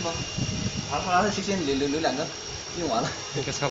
好了，先留2个，用完了。